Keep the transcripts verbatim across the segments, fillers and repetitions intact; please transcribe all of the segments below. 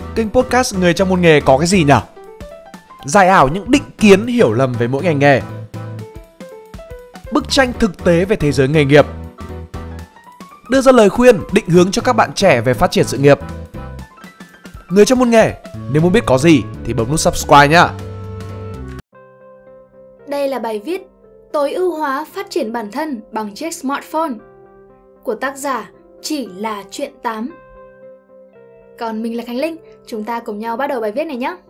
Kênh podcast Người trong môn nghề có cái gì nhỉ? Giải ảo những định kiến hiểu lầm về mỗi ngành nghề. Bức tranh thực tế về thế giới nghề nghiệp. Đưa ra lời khuyên, định hướng cho các bạn trẻ về phát triển sự nghiệp. Người trong môn nghề, nếu muốn biết có gì thì bấm nút subscribe nhá. Đây là bài viết Tối ưu hóa phát triển bản thân bằng chiếc smartphone của tác giả Chỉ là chuyện tám. Còn mình là Khánh Linh, chúng ta cùng nhau bắt đầu bài viết này nhé.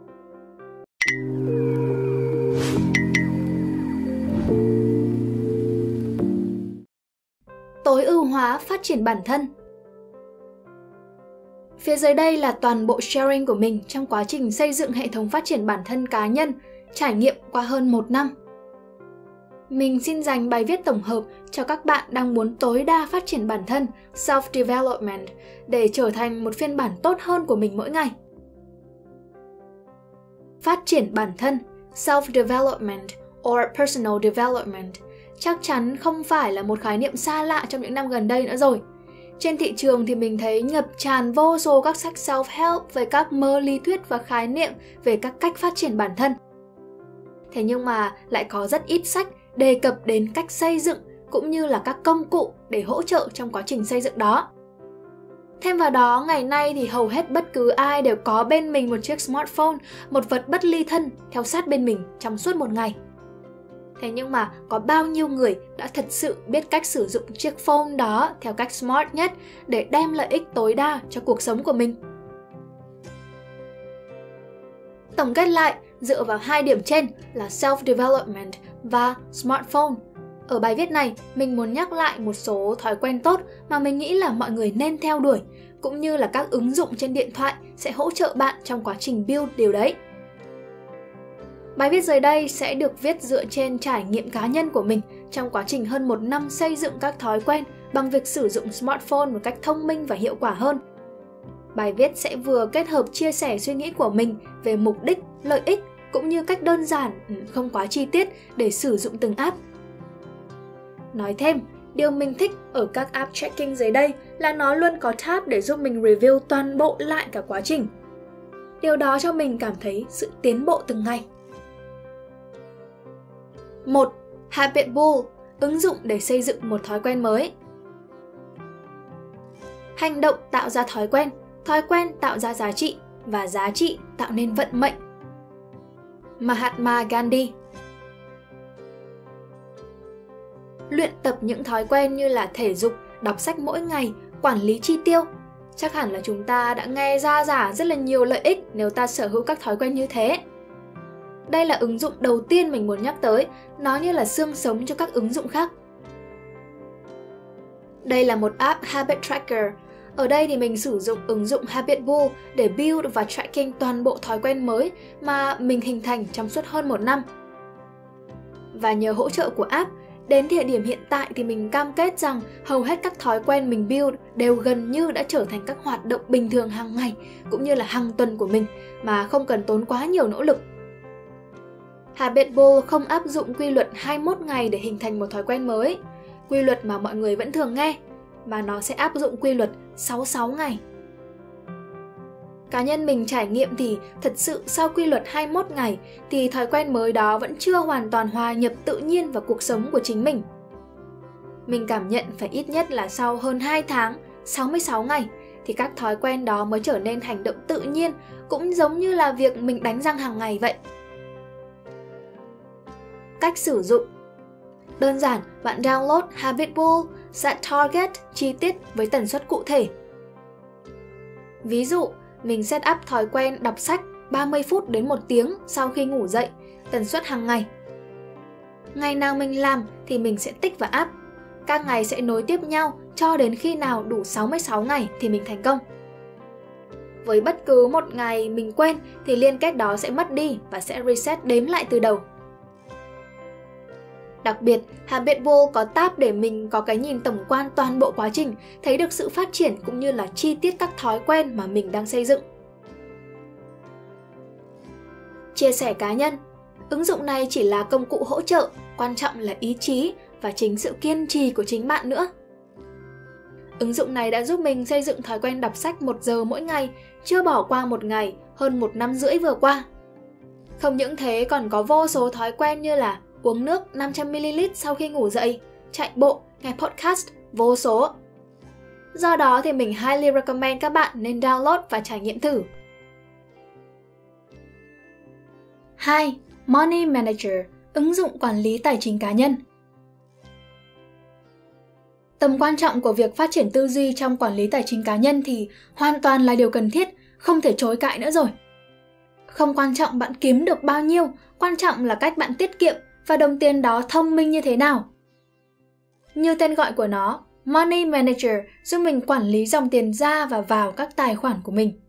Tối ưu hóa phát triển bản thân. Phía dưới đây là toàn bộ sharing của mình trong quá trình xây dựng hệ thống phát triển bản thân cá nhân, trải nghiệm qua hơn một năm. Mình xin dành bài viết tổng hợp cho các bạn đang muốn tối đa phát triển bản thân, self-development, để trở thành một phiên bản tốt hơn của mình mỗi ngày. Phát triển bản thân, self-development or personal development chắc chắn không phải là một khái niệm xa lạ trong những năm gần đây nữa rồi. Trên thị trường thì mình thấy ngập tràn vô số các sách self-help về các mơ lý thuyết và khái niệm về các cách phát triển bản thân. Thế nhưng mà lại có rất ít sách đề cập đến cách xây dựng cũng như là các công cụ để hỗ trợ trong quá trình xây dựng đó. Thêm vào đó, ngày nay thì hầu hết bất cứ ai đều có bên mình một chiếc smartphone, một vật bất ly thân theo sát bên mình trong suốt một ngày. Thế nhưng mà có bao nhiêu người đã thật sự biết cách sử dụng chiếc phone đó theo cách smart nhất để đem lợi ích tối đa cho cuộc sống của mình? Tổng kết lại, dựa vào hai điểm trên là self-development và smartphone, ở bài viết này mình muốn nhắc lại một số thói quen tốt mà mình nghĩ là mọi người nên theo đuổi, cũng như là các ứng dụng trên điện thoại sẽ hỗ trợ bạn trong quá trình build điều đấy. Bài viết dưới đây sẽ được viết dựa trên trải nghiệm cá nhân của mình trong quá trình hơn một năm xây dựng các thói quen bằng việc sử dụng smartphone một cách thông minh và hiệu quả hơn. Bài viết sẽ vừa kết hợp chia sẻ suy nghĩ của mình về mục đích, lợi ích cũng như cách đơn giản, không quá chi tiết để sử dụng từng app. Nói thêm, điều mình thích ở các app tracking dưới đây là nó luôn có tab để giúp mình review toàn bộ lại cả quá trình. Điều đó cho mình cảm thấy sự tiến bộ từng ngày. một. Habit Bull, ứng dụng để xây dựng một thói quen mới. Hành động tạo ra thói quen, thói quen tạo ra giá trị và giá trị tạo nên vận mệnh. Mahatma Gandhi. Luyện tập những thói quen như là thể dục, đọc sách mỗi ngày, quản lý chi tiêu. Chắc hẳn là chúng ta đã nghe ra rả rất là nhiều lợi ích nếu ta sở hữu các thói quen như thế. Đây là ứng dụng đầu tiên mình muốn nhắc tới, nó như là xương sống cho các ứng dụng khác. Đây là một app Habit Tracker. Ở đây thì mình sử dụng ứng dụng Habit Bull để build và tracking toàn bộ thói quen mới mà mình hình thành trong suốt hơn một năm. Và nhờ hỗ trợ của app, đến thời điểm hiện tại thì mình cam kết rằng hầu hết các thói quen mình build đều gần như đã trở thành các hoạt động bình thường hàng ngày cũng như là hàng tuần của mình mà không cần tốn quá nhiều nỗ lực. Habit Bull không áp dụng quy luật hai mươi mốt ngày để hình thành một thói quen mới, quy luật mà mọi người vẫn thường nghe, mà nó sẽ áp dụng quy luật sáu mươi sáu ngày. Cá nhân mình trải nghiệm thì thật sự sau quy luật hai mươi mốt ngày thì thói quen mới đó vẫn chưa hoàn toàn hòa nhập tự nhiên vào cuộc sống của chính mình. Mình cảm nhận phải ít nhất là sau hơn hai tháng, sáu mươi sáu ngày thì các thói quen đó mới trở nên hành động tự nhiên, cũng giống như là việc mình đánh răng hàng ngày vậy. Cách sử dụng. Đơn giản, bạn download Habit Bull, set target chi tiết với tần suất cụ thể. Ví dụ, mình set up thói quen đọc sách ba mươi phút đến một tiếng sau khi ngủ dậy, tần suất hàng ngày. Ngày nào mình làm thì mình sẽ tích vào app. Các ngày sẽ nối tiếp nhau cho đến khi nào đủ sáu mươi sáu ngày thì mình thành công. Với bất cứ một ngày mình quên thì liên kết đó sẽ mất đi và sẽ reset đếm lại từ đầu. Đặc biệt, Habit Bull có tab để mình có cái nhìn tổng quan toàn bộ quá trình, thấy được sự phát triển cũng như là chi tiết các thói quen mà mình đang xây dựng. Chia sẻ cá nhân. Ứng dụng này chỉ là công cụ hỗ trợ, quan trọng là ý chí và chính sự kiên trì của chính bạn nữa. Ứng dụng này đã giúp mình xây dựng thói quen đọc sách một giờ mỗi ngày, chưa bỏ qua một ngày, hơn một năm rưỡi vừa qua. Không những thế còn có vô số thói quen như là uống nước năm trăm mi li lít sau khi ngủ dậy, chạy bộ, nghe podcast, vô số. Do đó thì mình highly recommend các bạn nên download và trải nghiệm thử. hai. Money Manager, ứng dụng quản lý tài chính cá nhân. Tầm quan trọng của việc phát triển tư duy trong quản lý tài chính cá nhân thì hoàn toàn là điều cần thiết, không thể chối cãi nữa rồi. Không quan trọng bạn kiếm được bao nhiêu, quan trọng là cách bạn tiết kiệm và đồng tiền đó thông minh như thế nào. Như tên gọi của nó, Money Manager giúp mình quản lý dòng tiền ra và vào các tài khoản của mình.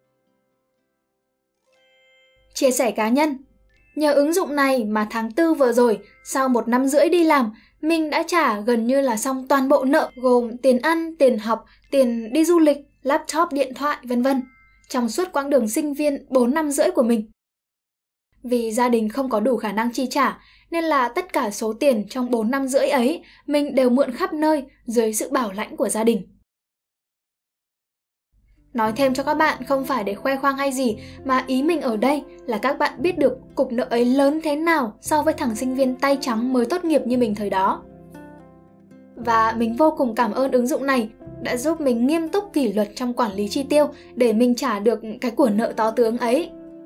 Chia sẻ cá nhân. Nhờ ứng dụng này mà tháng tư vừa rồi, sau một năm rưỡi đi làm, mình đã trả gần như là xong toàn bộ nợ gồm tiền ăn, tiền học, tiền đi du lịch, laptop, điện thoại, vân vân trong suốt quãng đường sinh viên bốn năm rưỡi của mình. Vì gia đình không có đủ khả năng chi trả, nên là tất cả số tiền trong bốn năm rưỡi ấy mình đều mượn khắp nơi dưới sự bảo lãnh của gia đình. Nói thêm cho các bạn không phải để khoe khoang hay gì, mà ý mình ở đây là các bạn biết được cục nợ ấy lớn thế nào so với thằng sinh viên tay trắng mới tốt nghiệp như mình thời đó. Và mình vô cùng cảm ơn ứng dụng này đã giúp mình nghiêm túc kỷ luật trong quản lý chi tiêu để mình trả được cái của nợ to tướng ấy.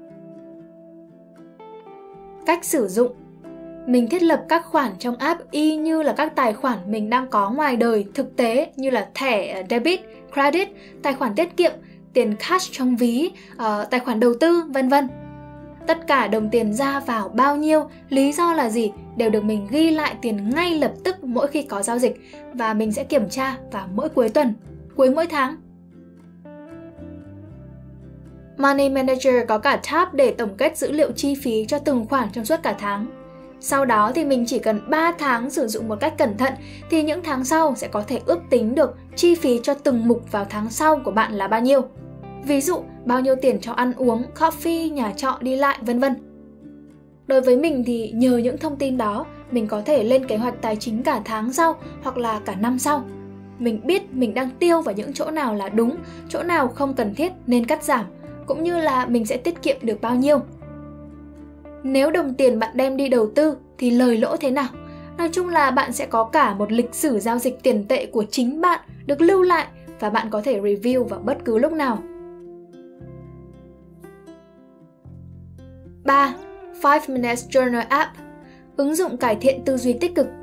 Cách sử dụng. Mình thiết lập các khoản trong app y như là các tài khoản mình đang có ngoài đời thực tế, như là thẻ debit, credit, tài khoản tiết kiệm, tiền cash trong ví, uh, tài khoản đầu tư, vân vân. Tất cả đồng tiền ra vào bao nhiêu, lý do là gì đều được mình ghi lại tiền ngay lập tức mỗi khi có giao dịch, và mình sẽ kiểm tra vào mỗi cuối tuần, cuối mỗi tháng. Money Manager có cả tab để tổng kết dữ liệu chi phí cho từng khoản trong suốt cả tháng. Sau đó thì mình chỉ cần ba tháng sử dụng một cách cẩn thận thì những tháng sau sẽ có thể ước tính được chi phí cho từng mục vào tháng sau của bạn là bao nhiêu. Ví dụ, bao nhiêu tiền cho ăn uống, coffee, nhà trọ, đi lại, vân vân. Đối với mình thì nhờ những thông tin đó, mình có thể lên kế hoạch tài chính cả tháng sau hoặc là cả năm sau. Mình biết mình đang tiêu vào những chỗ nào là đúng, chỗ nào không cần thiết nên cắt giảm, cũng như là mình sẽ tiết kiệm được bao nhiêu. Nếu đồng tiền bạn đem đi đầu tư thì lời lỗ thế nào? Nói chung là bạn sẽ có cả một lịch sử giao dịch tiền tệ của chính bạn được lưu lại và bạn có thể review vào bất cứ lúc nào. ba. five minutes Journal App, ứng dụng cải thiện tư duy tích cực.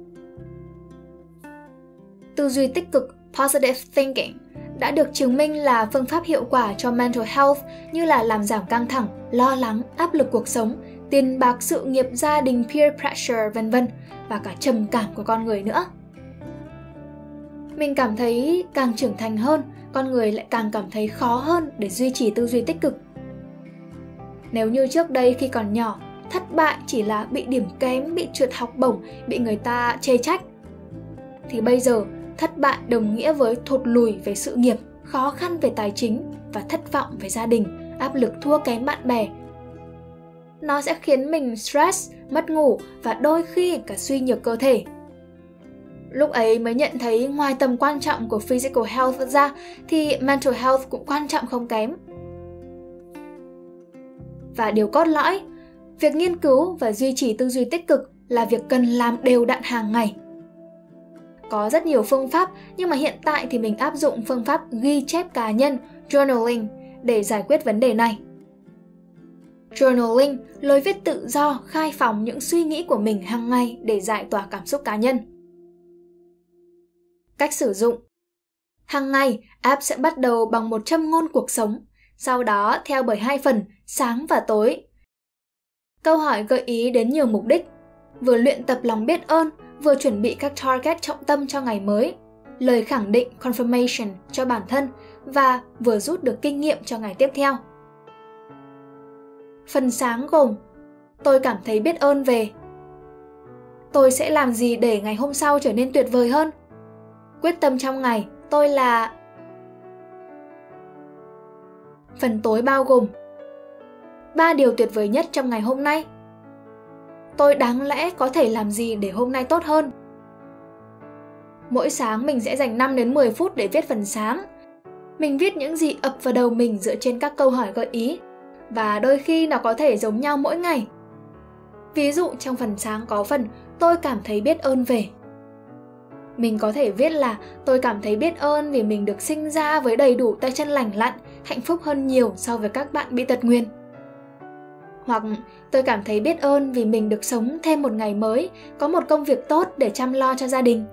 Tư duy tích cực, positive thinking, đã được chứng minh là phương pháp hiệu quả cho mental health như là làm giảm căng thẳng, lo lắng, áp lực cuộc sống, tiền bạc, sự nghiệp, gia đình, peer pressure, vân vân và cả trầm cảm của con người nữa. Mình cảm thấy càng trưởng thành hơn, con người lại càng cảm thấy khó hơn để duy trì tư duy tích cực. Nếu như trước đây khi còn nhỏ, thất bại chỉ là bị điểm kém, bị trượt học bổng, bị người ta chê trách, thì bây giờ thất bại đồng nghĩa với thụt lùi về sự nghiệp, khó khăn về tài chính và thất vọng về gia đình, áp lực thua kém bạn bè. Nó sẽ khiến mình stress, mất ngủ và đôi khi cả suy nhược cơ thể. Lúc ấy mới nhận thấy ngoài tầm quan trọng của physical health ra thì mental health cũng quan trọng không kém. Và điều cốt lõi, việc nghiên cứu và duy trì tư duy tích cực là việc cần làm đều đặn hàng ngày. Có rất nhiều phương pháp, nhưng mà hiện tại thì mình áp dụng phương pháp ghi chép cá nhân, journaling, để giải quyết vấn đề này. Journaling, lối viết tự do, khai phóng những suy nghĩ của mình hàng ngày để giải tỏa cảm xúc cá nhân. Cách sử dụng. Hàng ngày, app sẽ bắt đầu bằng một châm ngôn cuộc sống, sau đó theo bởi hai phần, sáng và tối. Câu hỏi gợi ý đến nhiều mục đích, vừa luyện tập lòng biết ơn, vừa chuẩn bị các target trọng tâm cho ngày mới, lời khẳng định confirmation cho bản thân và vừa rút được kinh nghiệm cho ngày tiếp theo. Phần sáng gồm: tôi cảm thấy biết ơn về, tôi sẽ làm gì để ngày hôm sau trở nên tuyệt vời hơn, quyết tâm trong ngày tôi là. Phần tối bao gồm: ba điều tuyệt vời nhất trong ngày hôm nay, tôi đáng lẽ có thể làm gì để hôm nay tốt hơn. Mỗi sáng mình sẽ dành năm đến mười phút để viết phần sáng. Mình viết những gì ập vào đầu mình dựa trên các câu hỏi gợi ý, và đôi khi nó có thể giống nhau mỗi ngày. Ví dụ trong phần sáng có phần tôi cảm thấy biết ơn về. Mình có thể viết là tôi cảm thấy biết ơn vì mình được sinh ra với đầy đủ tay chân lành lặn, hạnh phúc hơn nhiều so với các bạn bị tật nguyền. Hoặc tôi cảm thấy biết ơn vì mình được sống thêm một ngày mới, có một công việc tốt để chăm lo cho gia đình.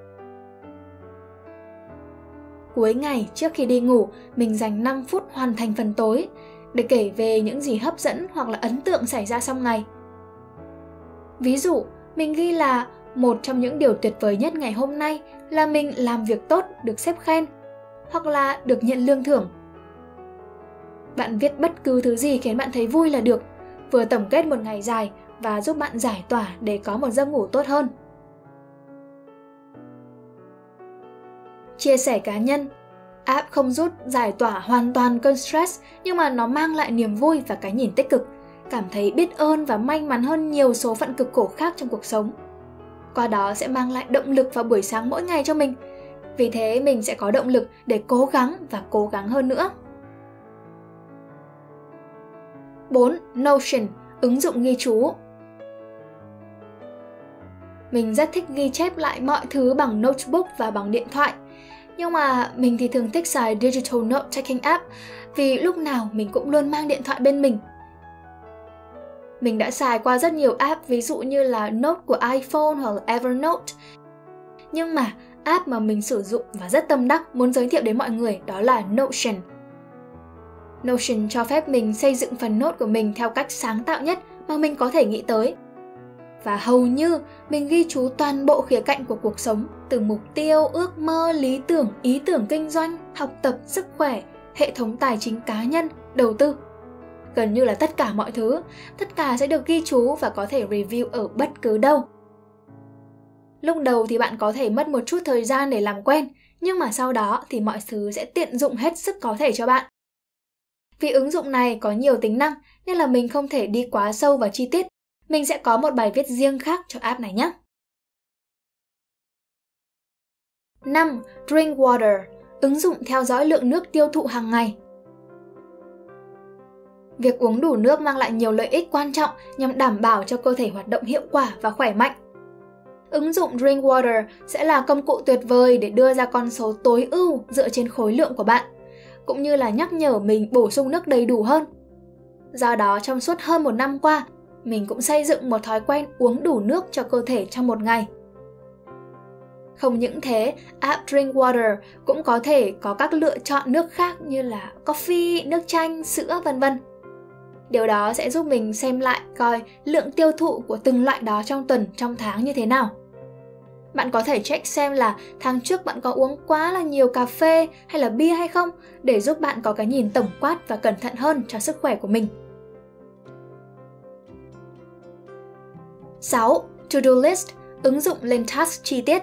Cuối ngày trước khi đi ngủ, mình dành năm phút hoàn thành phần tối để kể về những gì hấp dẫn hoặc là ấn tượng xảy ra trong ngày. Ví dụ, mình ghi là một trong những điều tuyệt vời nhất ngày hôm nay là mình làm việc tốt, được sếp khen, hoặc là được nhận lương thưởng. Bạn viết bất cứ thứ gì khiến bạn thấy vui là được, vừa tổng kết một ngày dài và giúp bạn giải tỏa để có một giấc ngủ tốt hơn. Chia sẻ cá nhân. App không giúp giải tỏa hoàn toàn cơn stress, nhưng mà nó mang lại niềm vui và cái nhìn tích cực, cảm thấy biết ơn và may mắn hơn nhiều số phận cực khổ khác trong cuộc sống. Qua đó sẽ mang lại động lực vào buổi sáng mỗi ngày cho mình. Vì thế mình sẽ có động lực để cố gắng và cố gắng hơn nữa. bốn. Notion, ứng dụng ghi chú. Mình rất thích ghi chép lại mọi thứ bằng notebook và bằng điện thoại. Nhưng mà mình thì thường thích xài Digital Note-taking app vì lúc nào mình cũng luôn mang điện thoại bên mình. Mình đã xài qua rất nhiều app, ví dụ như là Note của iPhone hoặc là Evernote. Nhưng mà app mà mình sử dụng và rất tâm đắc muốn giới thiệu đến mọi người đó là Notion. Notion cho phép mình xây dựng phần note của mình theo cách sáng tạo nhất mà mình có thể nghĩ tới. Và hầu như mình ghi chú toàn bộ khía cạnh của cuộc sống, từ mục tiêu, ước mơ, lý tưởng, ý tưởng kinh doanh, học tập, sức khỏe, hệ thống tài chính cá nhân, đầu tư. Gần như là tất cả mọi thứ, tất cả sẽ được ghi chú và có thể review ở bất cứ đâu. Lúc đầu thì bạn có thể mất một chút thời gian để làm quen, nhưng mà sau đó thì mọi thứ sẽ tiện dụng hết sức có thể cho bạn. Vì ứng dụng này có nhiều tính năng nên là mình không thể đi quá sâu vào chi tiết. Mình sẽ có một bài viết riêng khác cho app này nhé. năm. Drink water, ứng dụng theo dõi lượng nước tiêu thụ hàng ngày. Việc uống đủ nước mang lại nhiều lợi ích quan trọng nhằm đảm bảo cho cơ thể hoạt động hiệu quả và khỏe mạnh. Ứng dụng Drink Water sẽ là công cụ tuyệt vời để đưa ra con số tối ưu dựa trên khối lượng của bạn, cũng như là nhắc nhở mình bổ sung nước đầy đủ hơn. Do đó, trong suốt hơn một năm qua, mình cũng xây dựng một thói quen uống đủ nước cho cơ thể trong một ngày. Không những thế, app Drink Water cũng có thể có các lựa chọn nước khác như là coffee, nước chanh, sữa, vân vân. Điều đó sẽ giúp mình xem lại coi lượng tiêu thụ của từng loại đó trong tuần, trong tháng như thế nào. Bạn có thể check xem là tháng trước bạn có uống quá là nhiều cà phê hay là bia hay không, để giúp bạn có cái nhìn tổng quát và cẩn thận hơn cho sức khỏe của mình. sáu. To-do list, ứng dụng lên task chi tiết.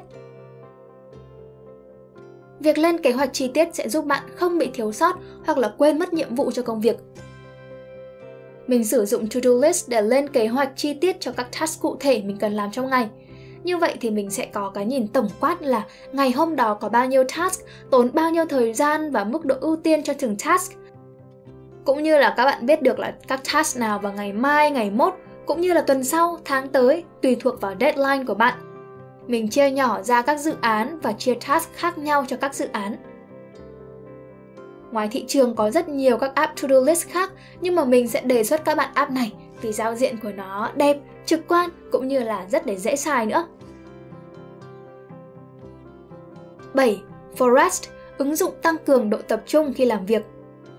Việc lên kế hoạch chi tiết sẽ giúp bạn không bị thiếu sót hoặc là quên mất nhiệm vụ cho công việc. Mình sử dụng to-do list để lên kế hoạch chi tiết cho các task cụ thể mình cần làm trong ngày. Như vậy thì mình sẽ có cái nhìn tổng quát là ngày hôm đó có bao nhiêu task, tốn bao nhiêu thời gian và mức độ ưu tiên cho từng task. Cũng như là các bạn biết được là các task nào vào ngày mai, ngày mốt, cũng như là tuần sau, tháng tới, tùy thuộc vào deadline của bạn. Mình chia nhỏ ra các dự án và chia task khác nhau cho các dự án. Ngoài thị trường có rất nhiều các app to-do list khác, nhưng mà mình sẽ đề xuất các bạn app này vì giao diện của nó đẹp, trực quan cũng như là rất để dễ xài nữa. bảy. Forest, ứng dụng tăng cường độ tập trung khi làm việc.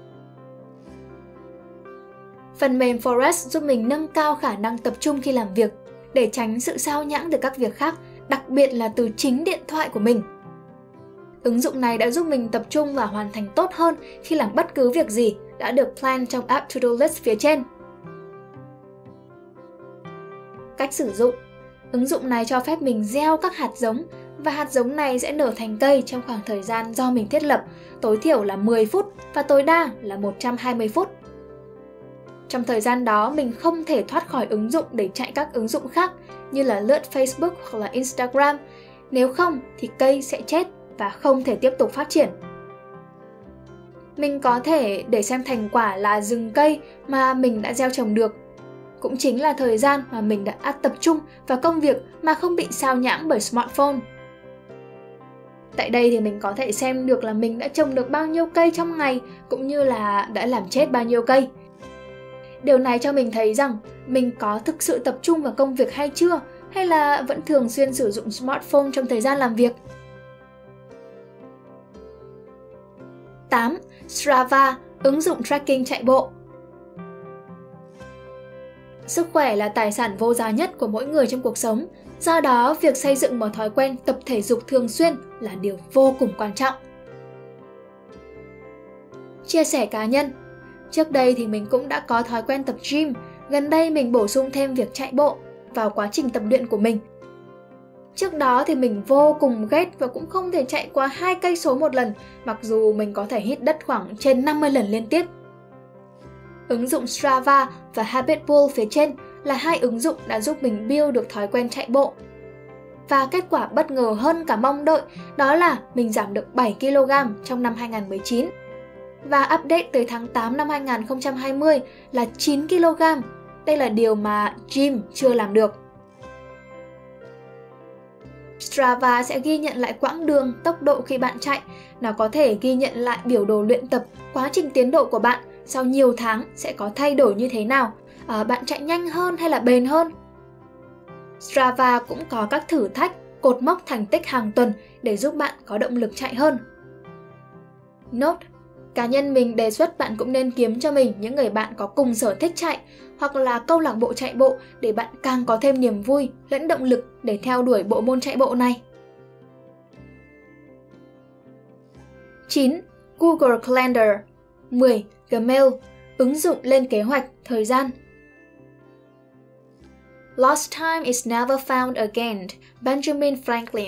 Phần mềm Forest giúp mình nâng cao khả năng tập trung khi làm việc, để tránh sự sao nhãng từ các việc khác, đặc biệt là từ chính điện thoại của mình. Ứng dụng này đã giúp mình tập trung và hoàn thành tốt hơn khi làm bất cứ việc gì đã được plan trong app To-do list phía trên. Cách sử dụng. Ứng dụng này cho phép mình gieo các hạt giống, và hạt giống này sẽ nở thành cây trong khoảng thời gian do mình thiết lập, tối thiểu là mười phút và tối đa là một trăm hai mươi phút. Trong thời gian đó, mình không thể thoát khỏi ứng dụng để chạy các ứng dụng khác như là lướt Facebook hoặc là Instagram. Nếu không thì cây sẽ chết và không thể tiếp tục phát triển. Mình có thể để xem thành quả là rừng cây mà mình đã gieo trồng được. Cũng chính là thời gian mà mình đã tập trung vào công việc mà không bị sao nhãng bởi smartphone. Tại đây thì mình có thể xem được là mình đã trồng được bao nhiêu cây trong ngày, cũng như là đã làm chết bao nhiêu cây. Điều này cho mình thấy rằng mình có thực sự tập trung vào công việc hay chưa, hay là vẫn thường xuyên sử dụng smartphone trong thời gian làm việc. tám. Strava, ứng dụng tracking chạy bộ. Sức khỏe là tài sản vô giá nhất của mỗi người trong cuộc sống. Do đó, việc xây dựng một thói quen tập thể dục thường xuyên là điều vô cùng quan trọng. Chia sẻ cá nhân. Trước đây thì mình cũng đã có thói quen tập gym. Gần đây mình bổ sung thêm việc chạy bộ vào quá trình tập luyện của mình. Trước đó thì mình vô cùng ghét và cũng không thể chạy qua hai cây số một lần, mặc dù mình có thể hít đất khoảng trên năm mươi lần liên tiếp. Ứng dụng Strava và Habitbull phía trên là hai ứng dụng đã giúp mình build được thói quen chạy bộ. Và kết quả bất ngờ hơn cả mong đợi, đó là mình giảm được bảy ki lô gam trong năm hai không một chín. Và update tới tháng tám năm hai không hai không là chín ki lô gam. Đây là điều mà gym chưa làm được. Strava sẽ ghi nhận lại quãng đường, tốc độ khi bạn chạy. Nó có thể ghi nhận lại biểu đồ luyện tập, quá trình tiến độ của bạn sau nhiều tháng sẽ có thay đổi như thế nào. À, bạn chạy nhanh hơn hay là bền hơn? Strava cũng có các thử thách, cột mốc thành tích hàng tuần để giúp bạn có động lực chạy hơn. Note: cá nhân mình đề xuất bạn cũng nên kiếm cho mình những người bạn có cùng sở thích chạy hoặc là câu lạc bộ chạy bộ để bạn càng có thêm niềm vui lẫn động lực để theo đuổi bộ môn chạy bộ này. chín. Google Calendar. mười. Gmail, ứng dụng lên kế hoạch, thời gian. Lost time is never found again, Benjamin Franklin.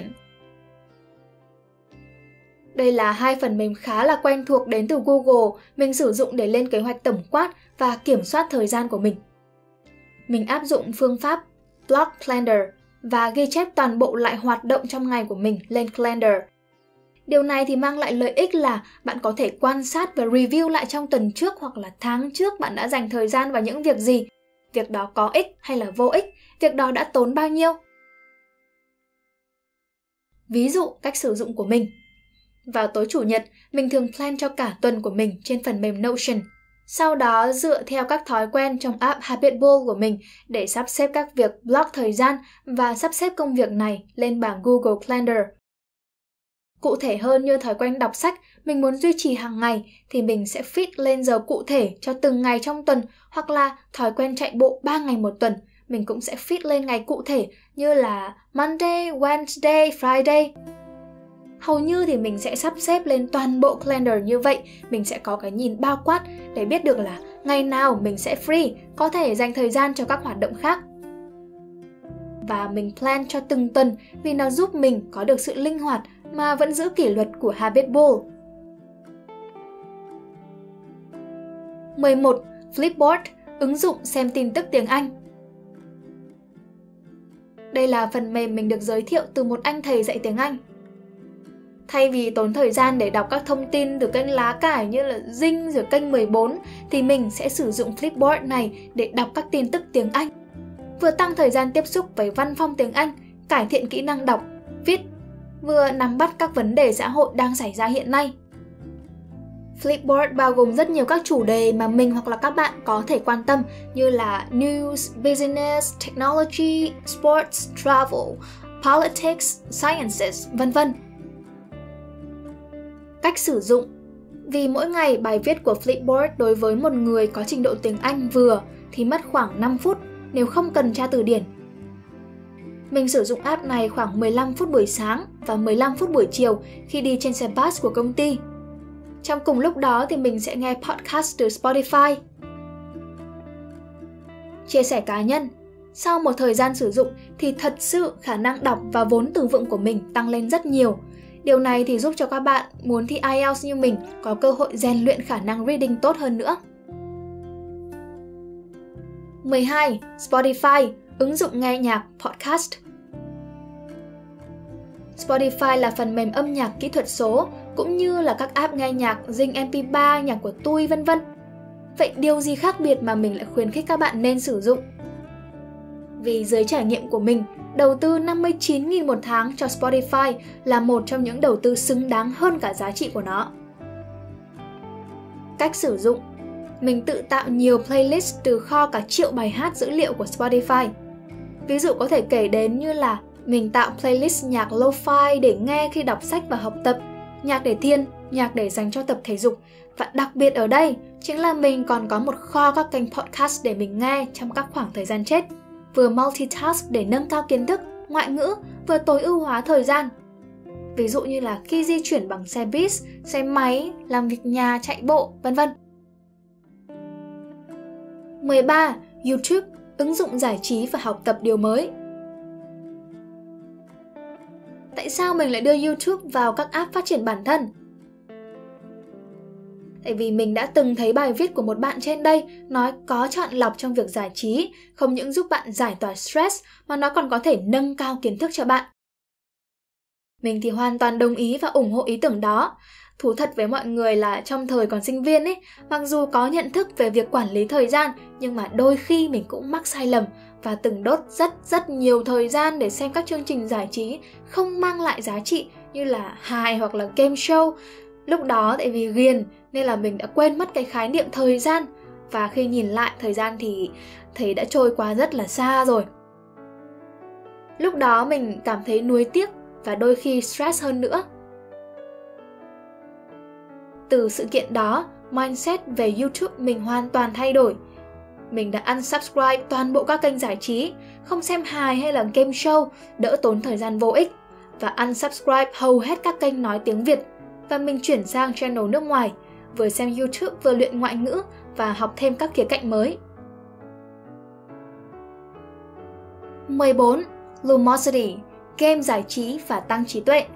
Đây là hai phần mềm khá là quen thuộc đến từ Google, mình sử dụng để lên kế hoạch tổng quát và kiểm soát thời gian của mình. Mình áp dụng phương pháp Block Planner và ghi chép toàn bộ lại hoạt động trong ngày của mình lên Calendar. Điều này thì mang lại lợi ích là bạn có thể quan sát và review lại trong tuần trước hoặc là tháng trước bạn đã dành thời gian vào những việc gì. Việc đó có ích hay là vô ích, việc đó đã tốn bao nhiêu. Ví dụ cách sử dụng của mình. Vào tối Chủ nhật, mình thường plan cho cả tuần của mình trên phần mềm Notion. Sau đó dựa theo các thói quen trong app Habitbull của mình để sắp xếp các việc block thời gian và sắp xếp công việc này lên bảng Google Calendar. Cụ thể hơn như thói quen đọc sách, mình muốn duy trì hàng ngày thì mình sẽ fit lên giờ cụ thể cho từng ngày trong tuần, hoặc là thói quen chạy bộ ba ngày một tuần, mình cũng sẽ fit lên ngày cụ thể như là Monday, Wednesday, Friday. Hầu như thì mình sẽ sắp xếp lên toàn bộ calendar như vậy, mình sẽ có cái nhìn bao quát để biết được là ngày nào mình sẽ free, có thể dành thời gian cho các hoạt động khác. Và mình plan cho từng tuần vì nó giúp mình có được sự linh hoạt mà vẫn giữ kỷ luật của Habitbull. mười một. Flipboard, ứng dụng xem tin tức tiếng Anh. Đây là phần mềm mình được giới thiệu từ một anh thầy dạy tiếng Anh. Thay vì tốn thời gian để đọc các thông tin từ kênh lá cải như là Zing rồi kênh mười bốn, thì mình sẽ sử dụng Flipboard này để đọc các tin tức tiếng Anh. Vừa tăng thời gian tiếp xúc với văn phong tiếng Anh, cải thiện kỹ năng đọc, viết, vừa nắm bắt các vấn đề xã hội đang xảy ra hiện nay. Flipboard bao gồm rất nhiều các chủ đề mà mình hoặc là các bạn có thể quan tâm như là news, business, technology, sports, travel, politics, sciences, vân vân. Cách sử dụng. Vì mỗi ngày bài viết của Flipboard đối với một người có trình độ tiếng Anh vừa thì mất khoảng năm phút nếu không cần tra từ điển. Mình sử dụng app này khoảng mười lăm phút buổi sáng và mười lăm phút buổi chiều khi đi trên xe bus của công ty. Trong cùng lúc đó thì mình sẽ nghe podcast từ Spotify. Chia sẻ cá nhân. Sau một thời gian sử dụng thì thật sự khả năng đọc và vốn từ vựng của mình tăng lên rất nhiều. Điều này thì giúp cho các bạn muốn thi ai eo như mình có cơ hội rèn luyện khả năng reading tốt hơn nữa. mười hai. Spotify, ứng dụng nghe nhạc, podcast. Spotify là phần mềm âm nhạc kỹ thuật số, cũng như là các app nghe nhạc, Zing em pê ba, nhạc của tui, vân vân. Vậy điều gì khác biệt mà mình lại khuyến khích các bạn nên sử dụng? Vì dưới trải nghiệm của mình, đầu tư năm mươi chín nghìn một tháng cho Spotify là một trong những đầu tư xứng đáng hơn cả giá trị của nó. Cách sử dụng: mình tự tạo nhiều playlist từ kho cả triệu bài hát dữ liệu của Spotify. Ví dụ có thể kể đến như là mình tạo playlist nhạc lo-fi để nghe khi đọc sách và học tập, nhạc để thiền, nhạc để dành cho tập thể dục. Và đặc biệt ở đây chính là mình còn có một kho các kênh podcast để mình nghe trong các khoảng thời gian chết, vừa multitask để nâng cao kiến thức, ngoại ngữ, vừa tối ưu hóa thời gian. Ví dụ như là khi di chuyển bằng xe bus, xe máy, làm việc nhà, chạy bộ, vân vân. mười ba. YouTube, ứng dụng giải trí và học tập điều mới. Tại sao mình lại đưa YouTube vào các app phát triển bản thân? Tại vì mình đã từng thấy bài viết của một bạn trên đây nói có chọn lọc trong việc giải trí không những giúp bạn giải tỏa stress mà nó còn có thể nâng cao kiến thức cho bạn. Mình thì hoàn toàn đồng ý và ủng hộ ý tưởng đó. Thú thật với mọi người là trong thời còn sinh viên ấy, mặc dù có nhận thức về việc quản lý thời gian, nhưng mà đôi khi mình cũng mắc sai lầm và từng đốt rất rất nhiều thời gian để xem các chương trình giải trí không mang lại giá trị như là hài hoặc là game show. Lúc đó tại vì ghiền nên là mình đã quên mất cái khái niệm thời gian, và khi nhìn lại thời gian thì thấy đã trôi qua rất là xa rồi. Lúc đó mình cảm thấy nuối tiếc và đôi khi stress hơn nữa. Từ sự kiện đó, mindset về YouTube mình hoàn toàn thay đổi. Mình đã unsubscribe toàn bộ các kênh giải trí, không xem hài hay là game show, đỡ tốn thời gian vô ích, và unsubscribe hầu hết các kênh nói tiếng Việt. Và mình chuyển sang channel nước ngoài, vừa xem YouTube vừa luyện ngoại ngữ và học thêm các khía cạnh mới. mười bốn. Lumosity, game giải trí và tăng trí tuệ.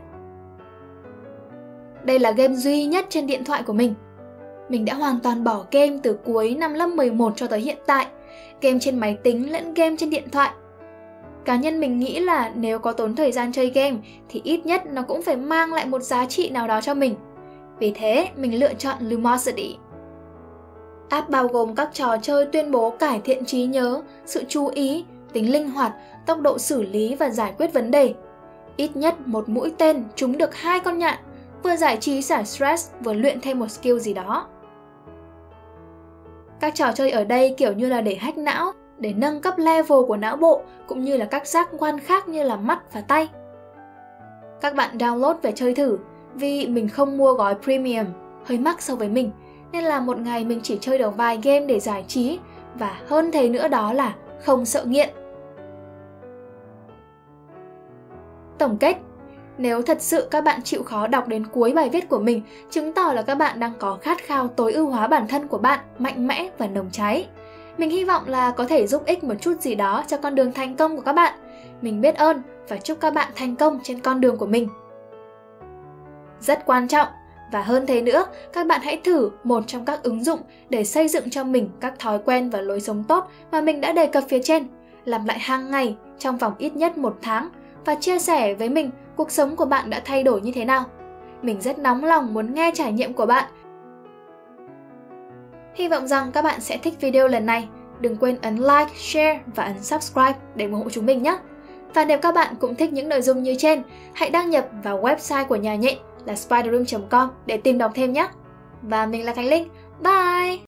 Đây là game duy nhất trên điện thoại của mình. Mình đã hoàn toàn bỏ game từ cuối năm lớp mười một cho tới hiện tại, game trên máy tính lẫn game trên điện thoại. Cá nhân mình nghĩ là nếu có tốn thời gian chơi game thì ít nhất nó cũng phải mang lại một giá trị nào đó cho mình. Vì thế, mình lựa chọn Lumosity. App bao gồm các trò chơi tuyên bố cải thiện trí nhớ, sự chú ý, tính linh hoạt, tốc độ xử lý và giải quyết vấn đề. Ít nhất một mũi tên trúng được hai con nhạn, vừa giải trí xả stress, vừa luyện thêm một skill gì đó. Các trò chơi ở đây kiểu như là để hack não, để nâng cấp level của não bộ, cũng như là các giác quan khác như là mắt và tay. Các bạn download về chơi thử, vì mình không mua gói premium, hơi mắc so với mình, nên là một ngày mình chỉ chơi được vài game để giải trí, và hơn thế nữa đó là không sợ nghiện. Tổng kết, nếu thật sự các bạn chịu khó đọc đến cuối bài viết của mình, chứng tỏ là các bạn đang có khát khao tối ưu hóa bản thân của bạn mạnh mẽ và nồng cháy. Mình hy vọng là có thể giúp ích một chút gì đó cho con đường thành công của các bạn. Mình biết ơn và chúc các bạn thành công trên con đường của mình. Rất quan trọng, và hơn thế nữa, các bạn hãy thử một trong các ứng dụng để xây dựng cho mình các thói quen và lối sống tốt mà mình đã đề cập phía trên. Làm lại hàng ngày trong vòng ít nhất một tháng và chia sẻ với mình cuộc sống của bạn đã thay đổi như thế nào. Mình rất nóng lòng muốn nghe trải nghiệm của bạn. Hy vọng rằng các bạn sẽ thích video lần này. Đừng quên ấn like, share và ấn subscribe để ủng hộ chúng mình nhé. Và nếu các bạn cũng thích những nội dung như trên, hãy đăng nhập vào website của nhà nhện là spiderroom chấm com để tìm đọc thêm nhé. Và mình là Khánh Linh. Bye!